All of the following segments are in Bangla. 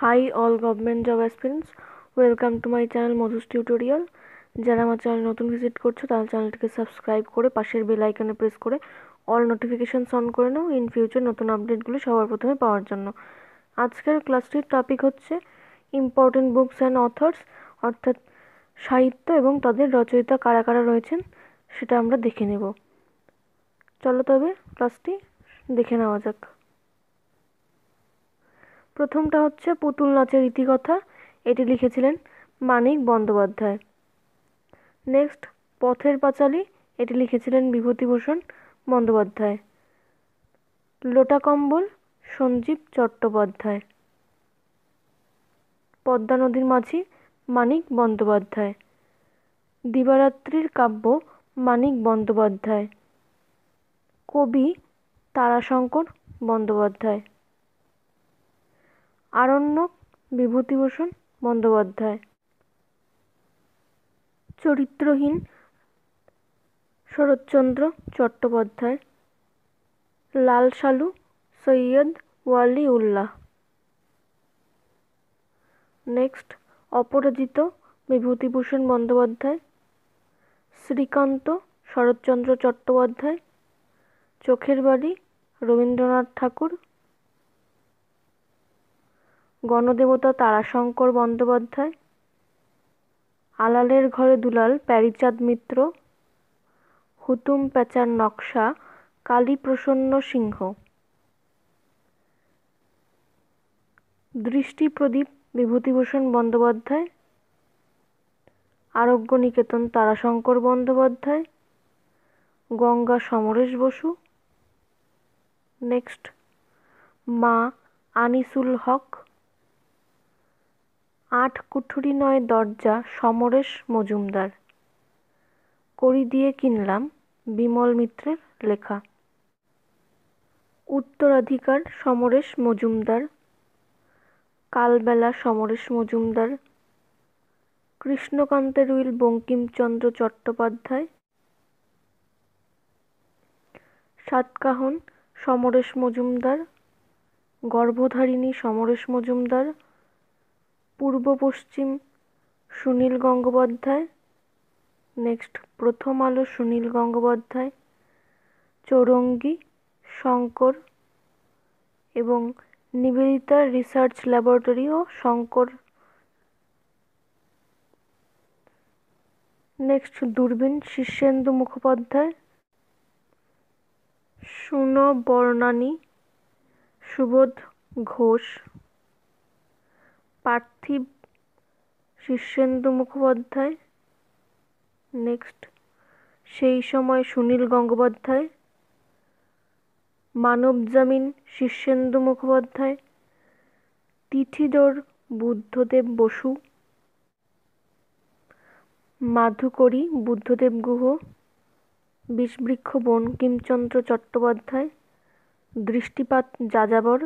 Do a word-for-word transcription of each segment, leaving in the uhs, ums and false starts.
Hi all government job aspirants, welcome to my channel Madhu's Tutorial. যারা আমার চ্যানেল নতুন ভিজিট করছো তাহলে চ্যানেলটিকে সাবস্ক্রাইব করে পাশের বেল আইকনে প্রেস করে অল নোটিফিকেশনস অন করে নাও ইন ফিউচার নতুন আপডেটগুলো সবার প্রথমে পাওয়ার জন্য। আজকের ক্লাসটির টপিক হচ্ছে ইম্পর্টেন্ট বুকস অ্যান্ড অথর্স, অর্থাৎ সাহিত্য এবং তাদের রচয়িতা কারা কারা রয়েছেন সেটা আমরা দেখে নেব। চলো তবে ক্লাসটি দেখে নেওয়া যাক। প্রথমটা হচ্ছে পুতুল নাচের ইতিকথা, এটি লিখেছিলেন মানিক বন্দ্যোপাধ্যায়। নেক্সট পথের পাঁচালী, এটি লিখেছিলেন বিভূতিভূষণ বন্দ্যোপাধ্যায়। লোটা কম্বল সঞ্জীব চট্টোপাধ্যায়। পদ্মা নদীর মাঝি মানিক বন্দ্যোপাধ্যায়। দিবারাত্রির কাব্য মানিক বন্দ্যোপাধ্যায়। কবি তারাশঙ্কর বন্দ্যোপাধ্যায়। আরণ্যক বিভূতিভূষণ বন্দ্যোপাধ্যায়। চরিত্রহীন শরৎচন্দ্র চট্টোপাধ্যায়। লাল সালু সৈয়দ ওয়ালি উল্লাহ। নেক্সট অপরাজিত বিভূতিভূষণ বন্দ্যোপাধ্যায়। শ্রীকান্ত শরৎচন্দ্র চট্টোপাধ্যায়। চোখের বাড়ি রবীন্দ্রনাথ ঠাকুর। গণদেবতা তারাশঙ্কর বন্দ্যোপাধ্যায়। আলালের ঘরে দুলাল প্যারীচাঁদ মিত্র। হুতুম প্যাঁচার নকশা কালীপ্রসন্ন সিংহ। দৃষ্টিপ্রদীপ বিভূতিভূষণ বন্দ্যোপাধ্যায়। আরোগ্য নিকেতন তারাশঙ্কর বন্দ্যোপাধ্যায়। গঙ্গা সমরেশ বসু। নেক্সট মা আনিসুল হক। আট কুঠুরি নয় দরজা সমরেশ মজুমদার। কড়ি দিয়ে কিনলাম বিমল মিত্রের লেখা। উত্তরাধিকার সমরেশ মজুমদার। কালবেলা সমরেশ মজুমদার। কৃষ্ণকান্তের will Bankimchandra Chattopadhyay. Satkahon Samaresh Majumdar. Garbhadharini Samaresh Majumdar. Purba Paschim Sunil Gangopadhyay. Next প্রথম আলো সুনীল গঙ্গোপাধ্যায়। চৌরঙ্গী শঙ্কর এবং নিবেদিতা রিসার্চ ল্যাবরেটরি ও শঙ্কর। নেক্সট দূরবীন শীর্ষেন্দু মুখোপাধ্যায়। সুনবর্ণানী সুবোধ ঘোষ। পার্থিব শীর্ষেন্দু মুখোপাধ্যায়। নেক্সট সেই সময় সুনীল গঙ্গোপাধ্যায়। মানবজামিন শীর্ষেন্দু মুখোপাধ্যায়। তিথিডোর বুদ্ধদেব বসু। মাধুকরী বুদ্ধদেব গুহ। বিষবৃক্ষ বঙ্কিমচন্দ্র চট্টোপাধ্যায়। দৃষ্টিপাত যাযাবর।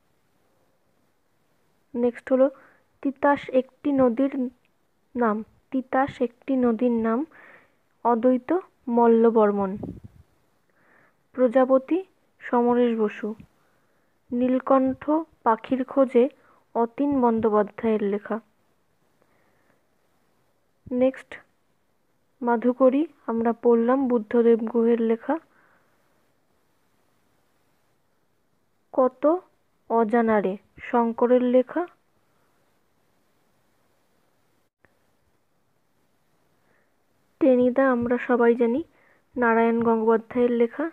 নেক্সট হলো তিতাস একটি নদীর নাম তিতাস একটি নদীর নাম অদ্বৈত মল্লবর্মণ। প্রজাপতি সমরেশ বসু। নীলকণ্ঠ পাখির খোঁজে অতীন বন্দ্যোপাধ্যায়ের লেখা। নেক্সট মাধুকরী আমরা পড়লাম বুদ্ধদেব গুহের লেখা। কত অজানারে শঙ্করের লেখা। টেনিদা আমরা সবাই জানি নারায়ণ গঙ্গোপাধ্যায়ের লেখা।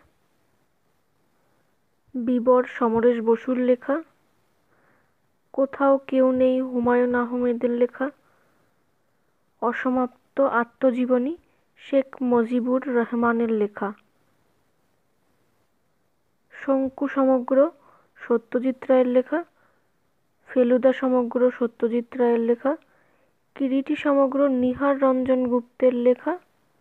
বিবর সমরেশ বসুর লেখা। কোথাও কেউ নেই হুমায়ুন আহমেদের লেখা। অসমাপ্ত আত্মজীবনী শেখ মুজিবুর রহমানের লেখা। শঙ্কু সমগ্র সত্যজিৎ রায়ের লেখা। ফেলুদা সমগ্র সত্যজিৎ রায়ের লেখা। কিরিটি সমগ্র নিহার রঞ্জন গুপ্তের লেখা।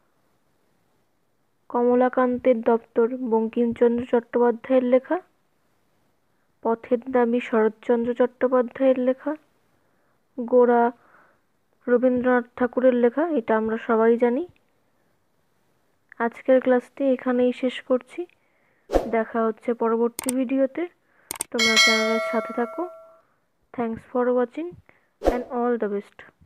কমলাকান্তের দপ্তর বঙ্কিমচন্দ্র চট্টোপাধ্যায়ের লেখা। পথের দাবি শরৎচন্দ্র চট্টোপাধ্যায়ের লেখা। গোরা রবীন্দ্রনাথ ঠাকুরের লেখা, এটা আমরা সবাই জানি। আজকের ক্লাসটি এখানেই শেষ করছি। দেখা হচ্ছে পরবর্তী ভিডিওতে। তোমরা চ্যানেলের সাথে থাকো। Thanks for watching and all the best.